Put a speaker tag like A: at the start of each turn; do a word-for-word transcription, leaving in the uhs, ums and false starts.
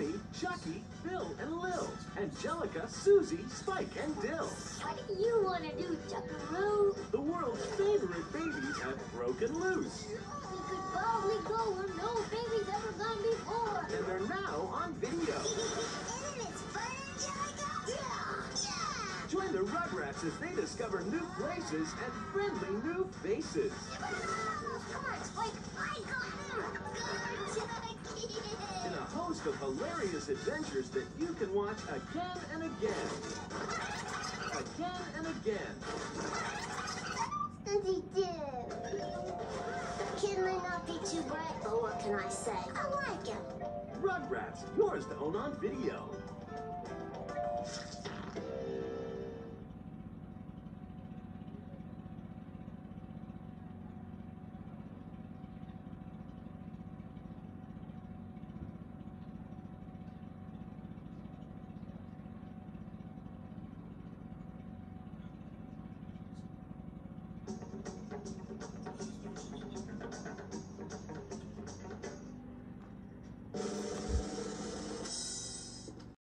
A: Tommy, Chucky, Bill and Lil, Angelica, Susie, Spike and Dill.
B: What do you want to do, Chuckaroo?
A: The world's favorite babies have broken loose.
B: We could probably go where no baby's ever gone before.
A: And they're now on video.
B: Isn't it fun, Angelica? Yeah! Yeah!
A: Join the Rugrats as they discover new places and friendly new faces.
B: Come on, Spike. I got him. Good, Chucky.
A: In a host of hilarious adventures that you can watch again and again. Again and again.
B: Does he do? The kid may not be too bright, but what can I say? I like him.
A: Rugrats, yours to own on video.